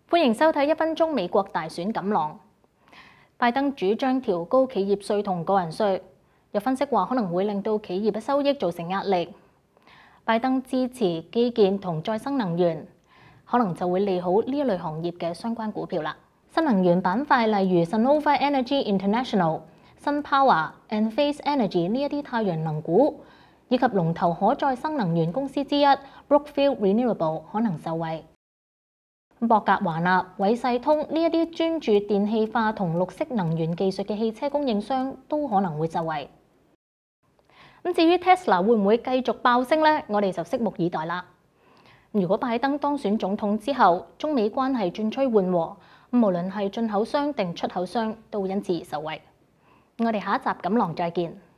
歡迎收睇1分鐘美國大選錦囊。拜登主張調高企業稅同個人稅，有分析話可能會令到企業嘅收益造成壓力。拜登支持基建同再生能源，可能就會利好呢一類行業嘅相關股票啦。新能源板塊例如 Sunnova Energy International、SunPower、Enphase Energy 呢一啲太陽能股，以及龍頭可再生能源公司之一 Brookfield Renewable 可能受惠。博格華納、偉世通呢一啲專注電氣化同綠色能源技術嘅汽車供應商都可能會受惠。至於 Tesla 會唔會繼續爆升呢？我哋就拭目以待啦。如果拜登當選總統之後，中美關係轉趨緩和，無論係進口商定出口商都因此而受惠。我哋下一集錦囊再見。